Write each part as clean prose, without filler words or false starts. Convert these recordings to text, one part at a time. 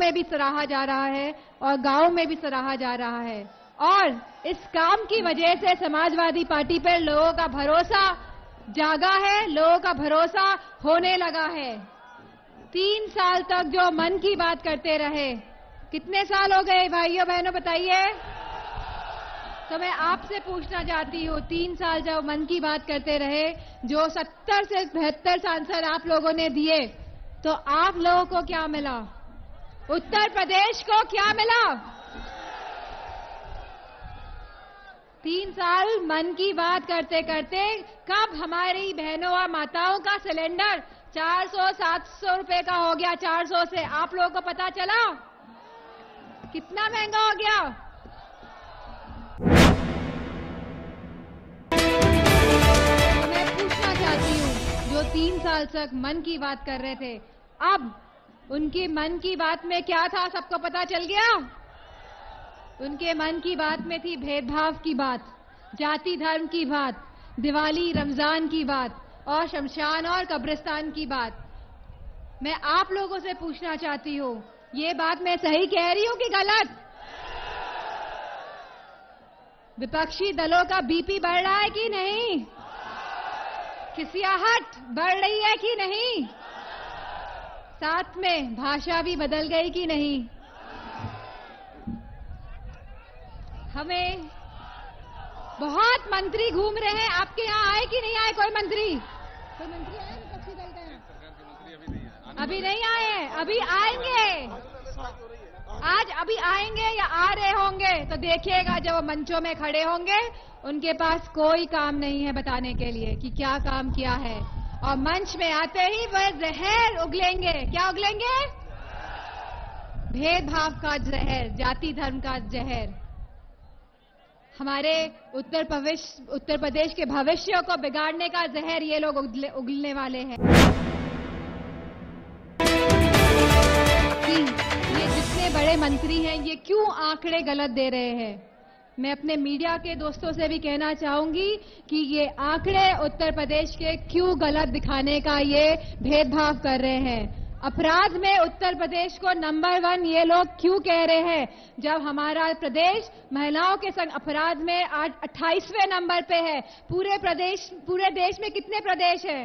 में भी सराहा जा रहा है और गांव में भी सराहा जा रहा है। और इस काम की वजह से समाजवादी पार्टी पर लोगों का भरोसा जागा है, लोगों का भरोसा होने लगा है। 3 साल तक जो मन की बात करते रहे, कितने साल हो गए भाइयों बहनों बताइए? तो मैं आपसे पूछना चाहती हूँ, 3 साल जब मन की बात करते रहे, जो 70 से 72 सांसद आप लोगों ने दिए, तो आप लोगों को क्या मिला? उत्तर प्रदेश को क्या मिला? 3 साल मन की बात करते करते कब हमारी बहनों और माताओं का सिलेंडर 400-700 रुपए का हो गया? 400 से आप लोगों को पता चला? कितना महंगा हो गया? मैं पूछना चाहती हूँ, जो 3 साल तक मन की बात कर रहे थे, अब उनकी मन की बात में क्या था? सबको पता चल गया? उनके मन की बात में थी भेदभाव की बात, जाति धर्म की बात, दिवाली रमजान की बात और शमशान और कब्रिस्तान की बात। मैं आप लोगों से पूछना चाहती हूँ, ये बात मैं सही कह रही हूँ कि गलत? विपक्षी दलों का बीपी बढ़ रहा है कि नहीं? खिसियाहट बढ़ रही है कि नहीं? साथ में भाषा भी बदल गई कि नहीं? हमें बहुत मंत्री घूम रहे हैं, आपके यहाँ आए कि नहीं आए? कोई मंत्री आए विपक्षी दल का? अभी नहीं आए हैं, अभी आएंगे। आज अभी आएंगे या आ रहे होंगे तो देखिएगा, जब वो मंचों में खड़े होंगे उनके पास कोई काम नहीं है बताने के लिए कि क्या काम किया है, और मंच में आते ही वह जहर उगलेंगे। क्या उगलेंगे? भेदभाव का जहर, जाति धर्म का जहर। हमारे उत्तर प्रदेश के भविष्य को बिगाड़ने का जहर ये लोग उगलने वाले हैं। ये जितने बड़े मंत्री हैं, ये क्यों आंकड़े गलत दे रहे हैं? मैं अपने मीडिया के दोस्तों से भी कहना चाहूंगी कि ये आंकड़े उत्तर प्रदेश के क्यों गलत दिखाने का ये भेदभाव कर रहे हैं। अपराध में उत्तर प्रदेश को नंबर 1 ये लोग क्यों कह रहे हैं, जब हमारा प्रदेश महिलाओं के संग अपराध में 28वें नंबर पे है। पूरे देश में कितने प्रदेश हैं?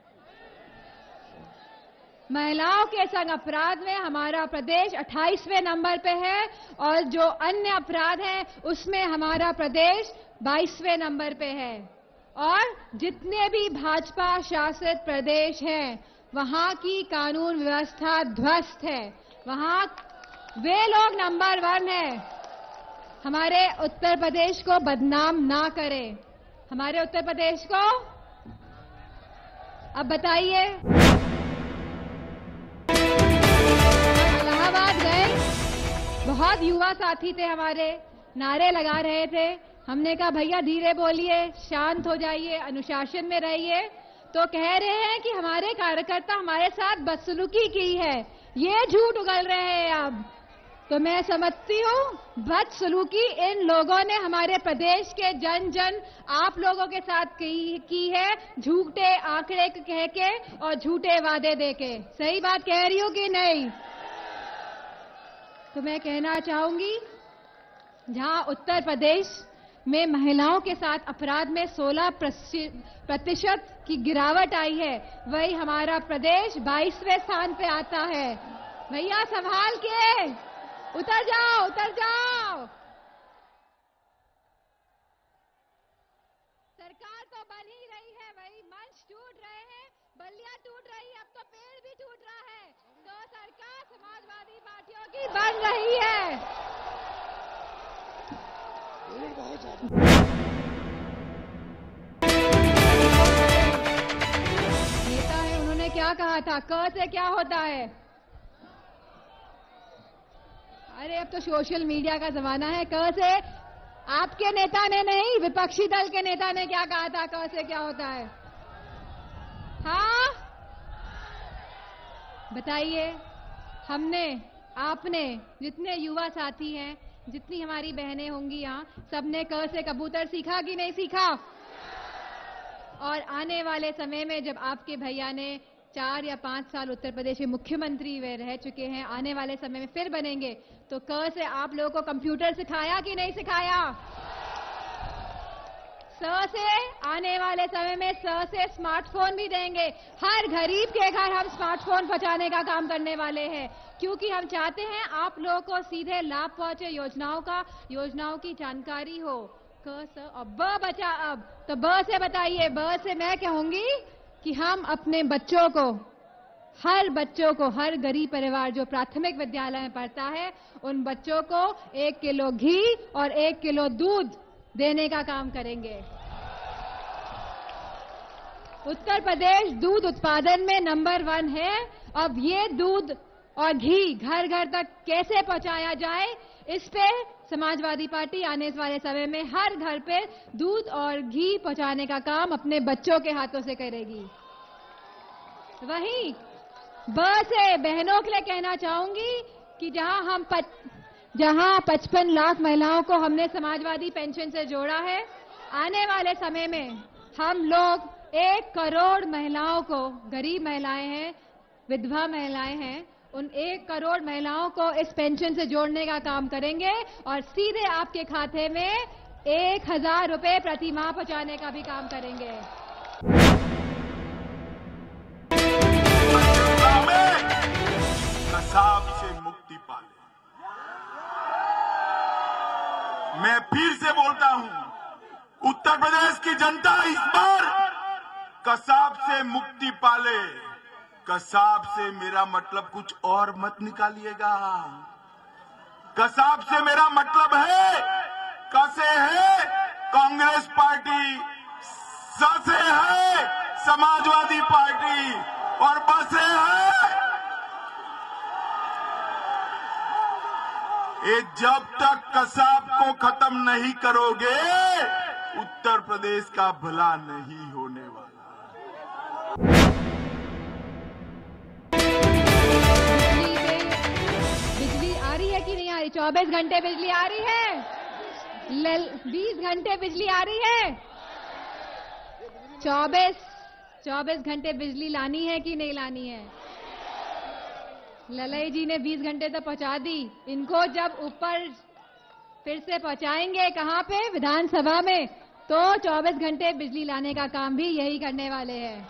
महिलाओं के संग अपराध में हमारा प्रदेश 28वें नंबर पे है, और जो अन्य अपराध हैं उसमें हमारा प्रदेश 22वें नंबर पे है। और जितने भी भाजपा शासित प्रदेश हैं, वहां की कानून व्यवस्था ध्वस्त है, वहां वे लोग नंबर 1 है। हमारे उत्तर प्रदेश को बदनाम ना करें, हमारे उत्तर प्रदेश को। अब बताइए, बहुत युवा साथी थे हमारे, नारे लगा रहे थे। हमने कहा भैया धीरे बोलिए, शांत हो जाइए, अनुशासन में रहिए। तो कह रहे हैं कि हमारे कार्यकर्ता हमारे साथ बदसलूकी की है। ये झूठ उगल रहे हैं अब। तो मैं समझती हूँ बदसलूकी इन लोगों ने हमारे प्रदेश के जन आप लोगों के साथ की है, झूठे आंकड़े कह के और झूठे वादे दे के। सही बात कह रही हूँ कि नहीं? तो मैं कहना चाहूंगी, जहां उत्तर प्रदेश में महिलाओं के साथ अपराध में 16% की गिरावट आई है, वही हमारा प्रदेश 22वें स्थान पे आता है। भैया संभाल के उतर जाओ, उतर जाओ। सरकार तो बन ही रही है, वही मंच टूट रहे हैं, बल्लियां टूट रही है, अब तो पेड़ भी टूट रहा है। तो सरकार समाजवादी पार्टियों की बन रही है। नेता है, उन्होंने क्या कहा था? क से क्या होता है? अरे अब तो सोशल मीडिया का जमाना है। क से आपके नेता ने नहीं, विपक्षी दल के नेता ने क्या कहा था? क से क्या होता है? हाँ बताइए। हमने, आपने, जितने युवा साथी हैं, जितनी हमारी बहनें होंगी यहाँ, सबने क से कबूतर सीखा कि नहीं सीखा? और आने वाले समय में जब आपके भैया ने 4 या 5 साल उत्तर प्रदेश के मुख्यमंत्री वे रह चुके हैं, आने वाले समय में फिर बनेंगे, तो क से आप लोगों को कंप्यूटर सिखाया कि नहीं सिखाया? स से आने वाले समय में स से स्मार्टफोन भी देंगे। हर गरीब के घर हम स्मार्टफोन पहुंचाने का काम करने वाले हैं, क्योंकि हम चाहते हैं आप लोगों को सीधे लाभ पहुंचे, योजनाओं की जानकारी हो। क स और ब बचा अब, तो ब से बताइए। ब से मैं कहूंगी कि हम अपने बच्चों को, हर गरीब परिवार जो प्राथमिक विद्यालय में पढ़ता है, उन बच्चों को 1 किलो घी और 1 किलो दूध देने का काम करेंगे। उत्तर प्रदेश दूध उत्पादन में नंबर 1 है। अब ये दूध और घी घर घर तक कैसे पहुंचाया जाए, इस पे समाजवादी पार्टी आने वाले समय में हर घर पे दूध और घी पहुंचाने का काम अपने बच्चों के हाथों से करेगी। वहीं ब से बहनों के लिए कहना चाहूंगी कि जहां 55 लाख महिलाओं को हमने समाजवादी पेंशन से जोड़ा है, आने वाले समय में हम लोग 1 करोड़ महिलाओं को, गरीब महिलाएं हैं, विधवा महिलाएं हैं, उन 1 करोड़ महिलाओं को इस पेंशन से जोड़ने का काम करेंगे और सीधे आपके खाते में 1000 रुपए प्रति माह पहुंचाने का भी काम करेंगे। कसाब से मुक्ति पाले। मैं फिर से बोलता हूं, उत्तर प्रदेश की जनता इस बार कसाब से मुक्ति पाले। कसाब से मेरा मतलब कुछ और मत निकालिएगा। कसाब से मेरा मतलब है, क से है कांग्रेस पार्टी, स से है समाजवादी पार्टी और ब से है ये। जब तक कसाब को खत्म नहीं करोगे, उत्तर प्रदेश का भला नहीं होने वाला। बिजली आ रही है कि नहीं आ रही? 24 घंटे बिजली आ रही है? 20 घंटे बिजली आ रही है? 24 घंटे बिजली लानी है कि नहीं लानी है? ललई जी ने 20 घंटे तो पहुंचा दी। इनको जब ऊपर फिर से पहुंचाएंगे, कहां पे? विधानसभा में, तो 24 घंटे बिजली लाने का काम भी यही करने वाले हैं।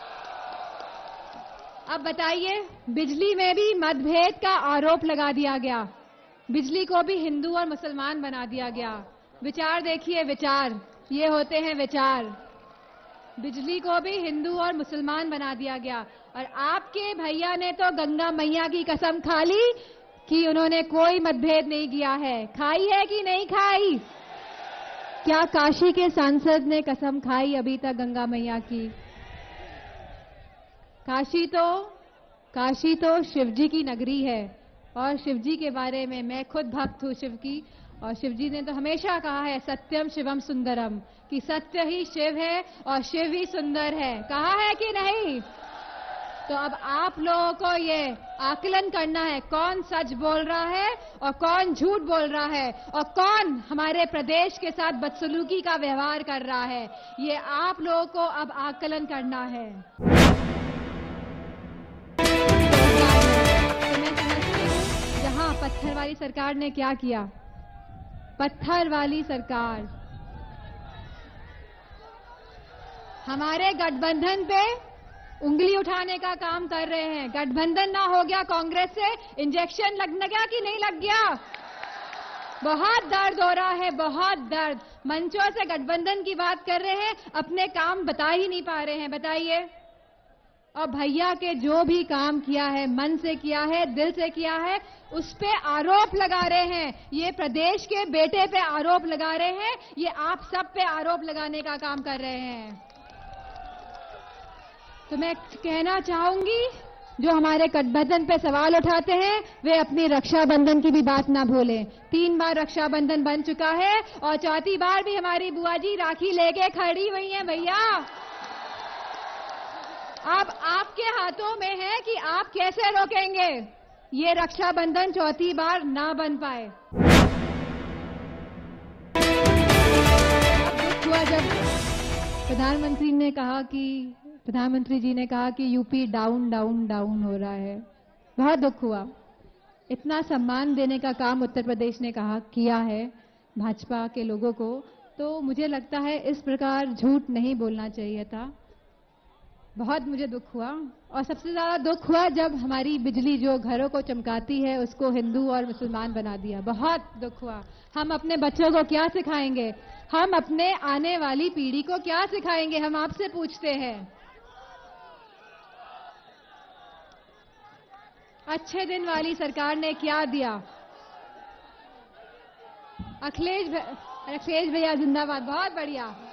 अब बताइए, बिजली में भी मतभेद का आरोप लगा दिया गया, बिजली को भी हिंदू और मुसलमान बना दिया गया। विचार देखिए, विचार, ये होते हैं विचार। बिजली को भी हिंदू और मुसलमान बना दिया गया। और आपके भैया ने तो गंगा मैया की कसम खा ली कि उन्होंने कोई मतभेद नहीं किया है। खाई है कि नहीं खाई? क्या काशी के सांसद ने कसम खाई अभी तक गंगा मैया की? काशी तो शिव जी की नगरी है, और शिव जी के बारे में मैं खुद भक्त हूं शिव की, और शिव जी ने तो हमेशा कहा है सत्यम शिवम सुंदरम, कि सत्य ही शिव है और शिव ही सुंदर है। कहा है कि नहीं? तो अब आप लोगों को ये आकलन करना है, कौन सच बोल रहा है और कौन झूठ बोल रहा है, और कौन हमारे प्रदेश के साथ बदसलूकी का व्यवहार कर रहा है। ये आप लोगों को अब आकलन करना है। तो मैं समझती हूं, जहां पत्थर वाली सरकार ने क्या किया, पत्थर वाली सरकार हमारे गठबंधन पे उंगली उठाने का काम कर रहे हैं। गठबंधन ना हो गया कांग्रेस से, इंजेक्शन लगने गया कि नहीं लग गया? बहुत दर्द हो रहा है, बहुत दर्द। मंचों से गठबंधन की बात कर रहे हैं, अपने काम बता ही नहीं पा रहे हैं। बताइए। और भैया के जो भी काम किया है, मन से किया है, दिल से किया है, उस पे आरोप लगा रहे हैं। ये प्रदेश के बेटे पे आरोप लगा रहे हैं, ये आप सब पे आरोप लगाने का काम कर रहे हैं। तो मैं कहना चाहूंगी, जो हमारे गठबंधन पे सवाल उठाते हैं, वे अपनी रक्षाबंधन की भी बात ना भूलें। 3 बार रक्षाबंधन बन चुका है और 4थी बार भी हमारी बुआ जी राखी लेके खड़ी हुई हैं। भैया, अब आपके हाथों में है कि आप कैसे रोकेंगे ये रक्षाबंधन 4थी बार ना बन पाए। हुआ जब प्रधानमंत्री ने कहा कि प्रधानमंत्री जी ने कहा कि यूपी डाउन डाउन डाउन हो रहा है। बहुत दुख हुआ। इतना सम्मान देने का काम उत्तर प्रदेश ने किया है भाजपा के लोगों को, तो मुझे लगता है इस प्रकार झूठ नहीं बोलना चाहिए था। बहुत मुझे दुख हुआ, और सबसे ज्यादा दुख हुआ जब हमारी बिजली जो घरों को चमकाती है उसको हिंदू और मुसलमान बना दिया। बहुत दुख हुआ। हम अपने बच्चों को क्या सिखाएंगे? हम अपने आने वाली पीढ़ी को क्या सिखाएंगे? हम आपसे पूछते हैं। अच्छे दिन वाली सरकार ने क्या दिया? अखिलेश भैया जिंदाबाद। बहुत बढ़िया।